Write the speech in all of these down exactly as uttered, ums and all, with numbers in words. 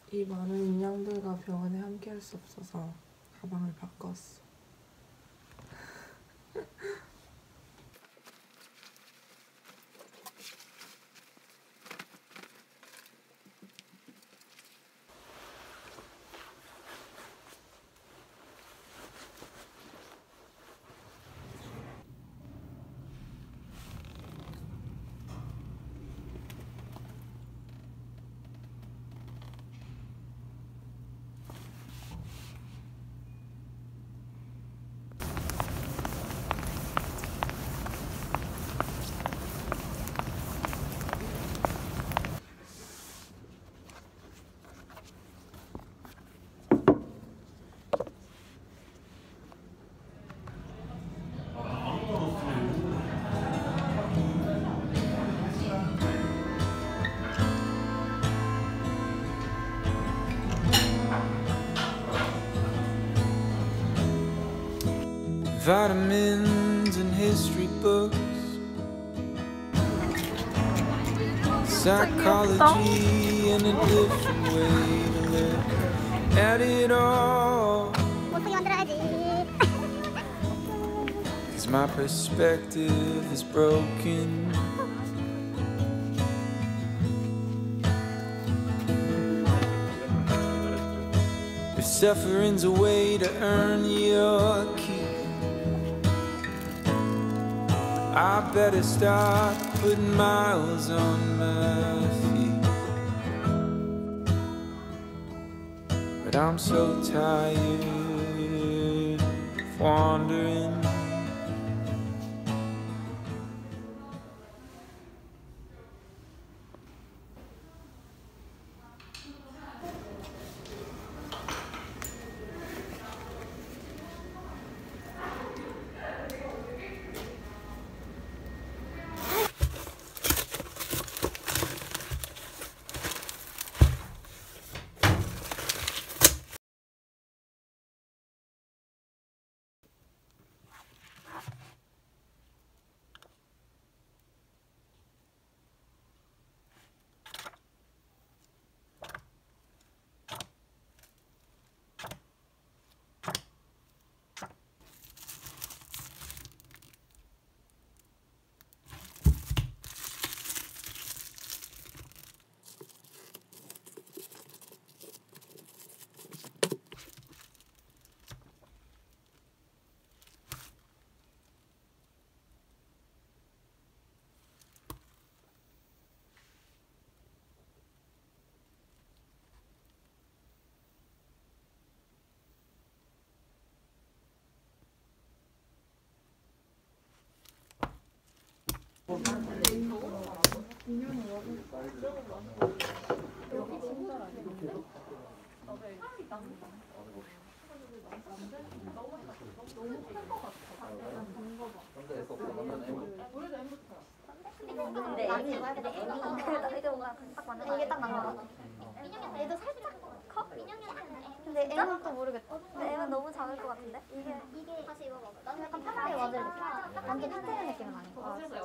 이 많은 인형들과 병원에 함께할 수 없어서 가방을 바꿨어. Vitamins and history books, psychology and a different way to look at it all. Cause my perspective is broken. If suffering's a way to earn your keep, I better start putting miles on my feet. But I'm so tired of wandering. 근데 아니 근데 애미 그 나이도 딱 맞는 이게 딱 맞는 거 같아. 얘도 살짝 커? 근데 애는 또 모르겠다. 근데 애는 너무 작을 것 같은데? 이게 이게 다시 이거 봐봐. 나는 약간 편하게 맞을 느낌. 완전 핏되는 느낌은 아니고. 아 진짜.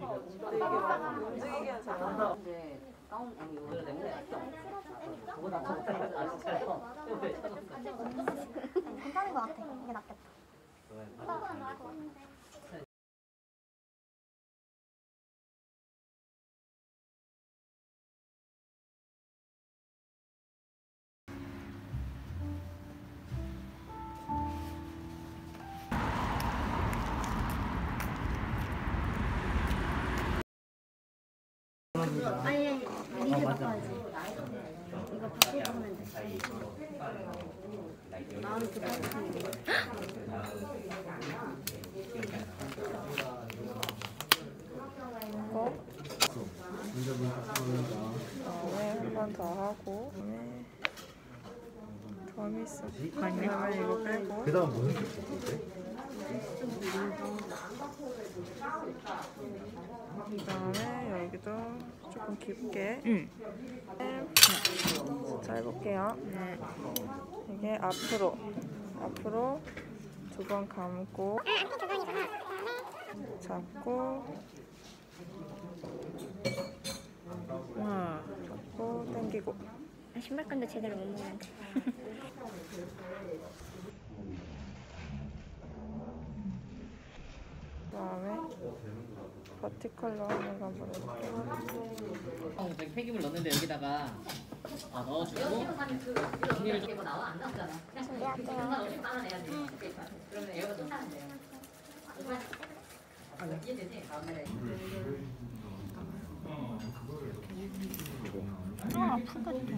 움직이게 하지 않아. 근데 다운 애미 오늘 내가 그거보다 더 아시죠? 괜찮은 것 같아. 이게 낫겠다. 아니 아니 리드 바꿔야지. 이거 바꾸고 하면 돼. 나는 그거 다음에 한 번 더 하고 더 미스 아니면 이거 빼고 그 다음 무슨 게 그 다음에 여기도 조금 깊게 응. 자, 해볼게요. 네. 이게 앞으로 앞으로 두 번 감고 잡고 하나 잡고 당기고 신발끈도 제대로 못 먹는데. 그다음에 버티컬러 하는 거 한번 해볼게요. 어, 저기 폐기물 넣는데 여기다가 아, 넣어주고 비닐을 좀 나와 안 나오잖아. 준비할게요. 그러면 얘가 좀 타면 돼요. 아, 이해되지? 다음날에. 아, 아프겠다.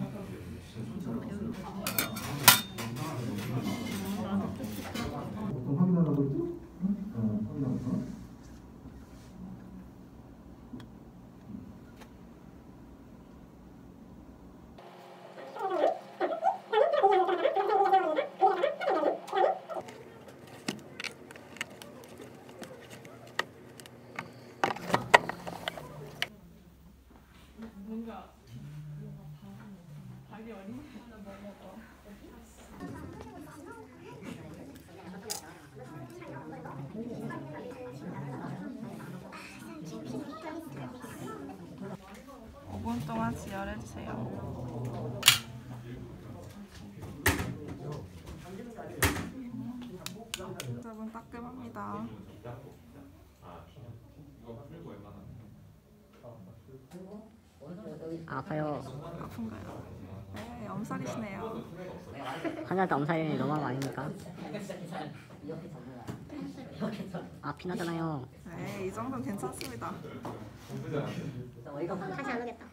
보통 확인하라고 했죠? 어, 확인하고. 오 분 동안 지혈해주세요. 여러분 따끔합니다. 아파요. 아픈가요? 네, 엄살이시네요. 환자한테 엄살이 너무한 거 아닙니까? 아, 피나잖아요. 네, 이 정도는 괜찮습니다. 다시 안 오겠다.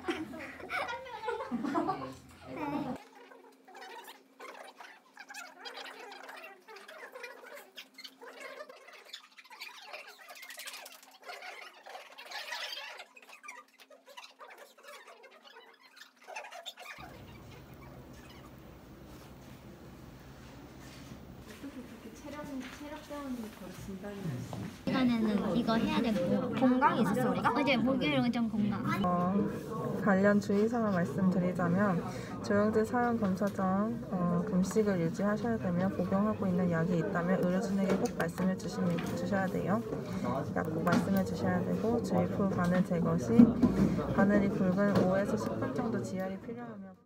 시간에는 이거 해야 되고 건강이 있었어 우리가? 어제 목요일 오전 건강. 어, 관련 주의사항을 말씀드리자면 조영제 사용 검사 전 어, 금식을 유지하셔야 되며 복용하고 있는 약이 있다면 의료진에게 꼭 말씀해 주시면, 주셔야 돼요. 약 꼭 말씀해 주셔야 되고 주입 후 바늘 제거 시 바늘이 굵은 오에서 십 분 정도 지혈이 필요하며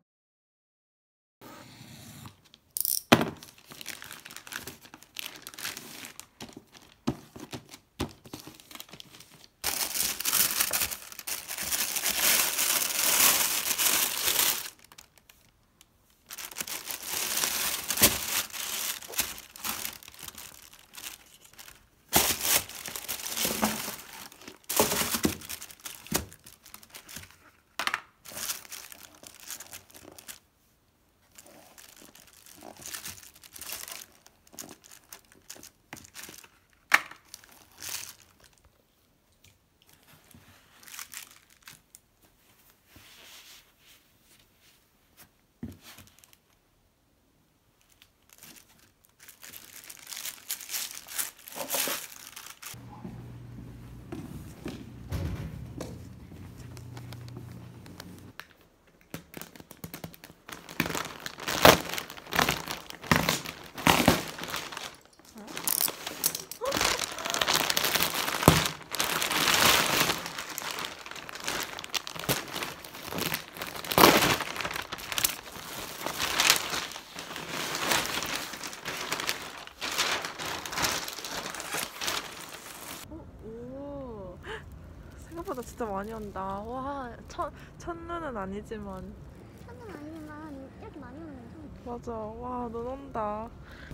생각보다 진짜 많이 온다. 와, 첫, 첫눈은 아니지만 천은 아니지만 이렇게 많이 오는 건 맞아. 와, 눈 온다.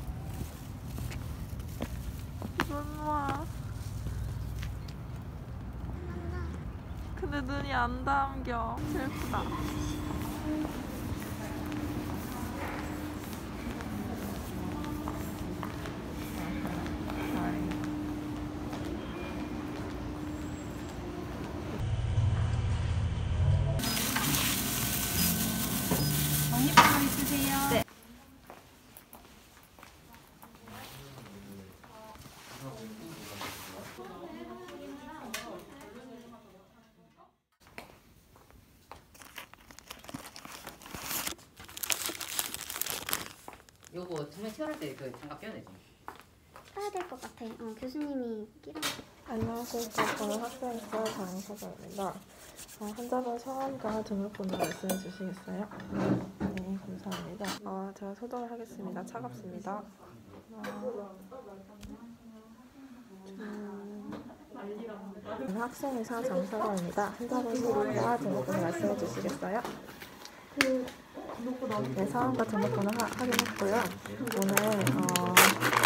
눈 와. 근데 눈이 안 담겨. 슬프다. 독립방울 있으세요? 네. 요거 정말 치열할 때 그 장갑 껴야 되지. 껴야 될 것 같아. 어, 교수님이 끼라. 안녕하세요. 저는 학생에서 장사장입니다. 어, 환자분 성함과 등록번호 말씀해 주시겠어요? 네, 감사합니다. 아, 제가 소독을 하겠습니다. 차갑습니다. 아, 음, 학생회사 정서로입니다. 환자분과 등록번호 말씀해 주시겠어요? 네, 사원과 등록번호 하, 확인했고요. 오늘 어,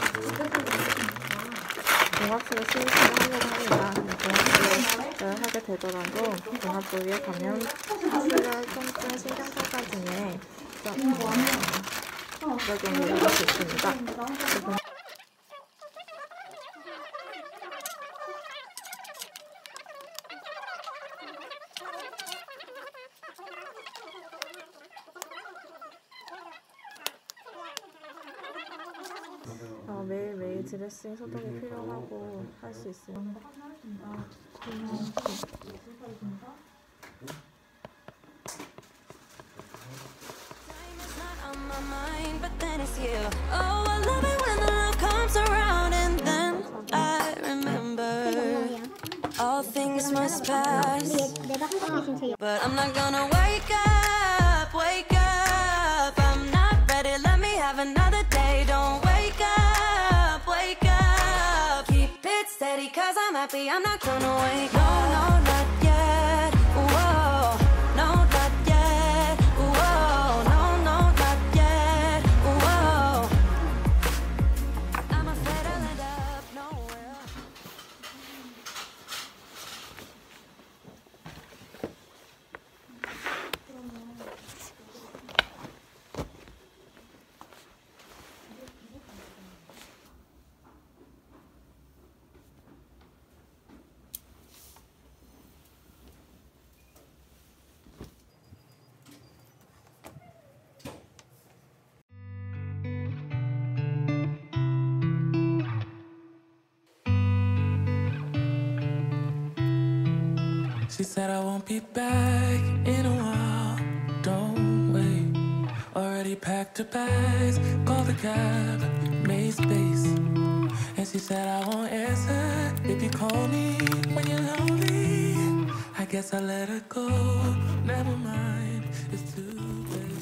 종합실에 수의사를 하려고 합니다. 종합실을 하게 되더라도 종합부위에 감염, 수혈, 통증, 신경통과 등의 부작용이 일어날 수 있습니다. 어, 매일매일 드레싱 소독이 필요하고 할 수 있습니다. All things must pass, but I'm not gonna wake up, wake up. I'm not ready, let me have another day. Don't wake up, wake up. Keep it steady, cause I'm happy, I'm not gonna wake up. No, no, not yet, whoa. No, not yet, whoa. No, no, not yet, whoa. I'm afraid I'll end up nowhere. She said I won't be back in a while, don't wait. Already packed her bags, called the cab, made space. And she said I won't answer if you call me when you're lonely. I guess I let her go, never mind, it's too late.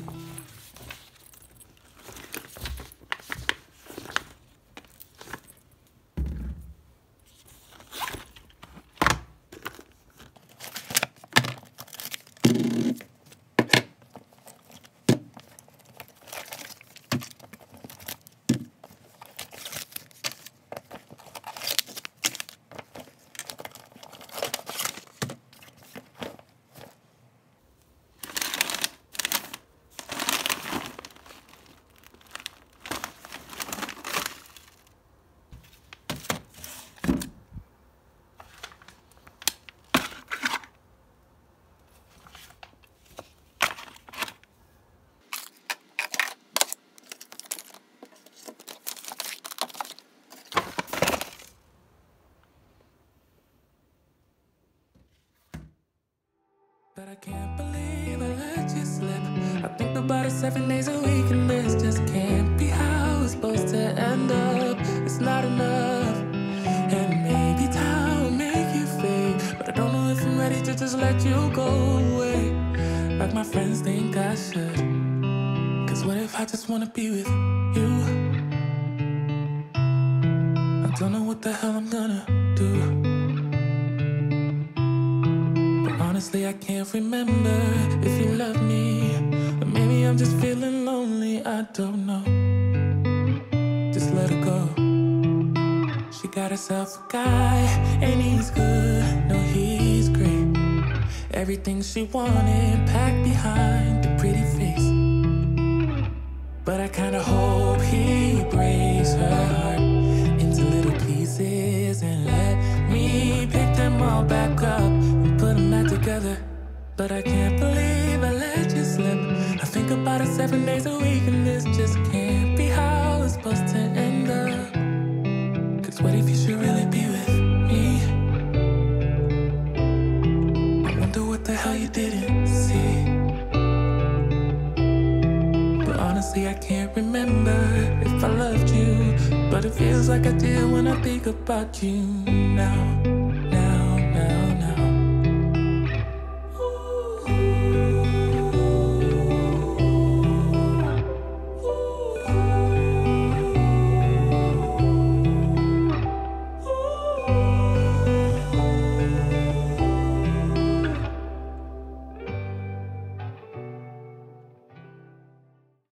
But I can't believe I let you slip. I think about it seven days a week, and this just can't be how it's supposed to end up. It's not enough, and maybe time will make you fade, but I don't know if I'm ready to just let you go away like my friends think I should. Cause what if I just wanna be with you? I don't know what the hell I'm gonna do. Honestly, I can't remember if you love me, or maybe I'm just feeling lonely, I don't know. Just let her go. She got herself a guy, and he's good, no, he's great. Everything she wanted packed behind a pretty face. But I kinda hope he breaks her heart into little pieces and let me pick them all back up. Together, but I can't believe I let you slip. I think about it seven days a week, and this just can't be how it's supposed to end up. Cause what if you should really be with me? I wonder what the hell you didn't see. But honestly, I can't remember if I loved you, but it feels like I did when I think about you now.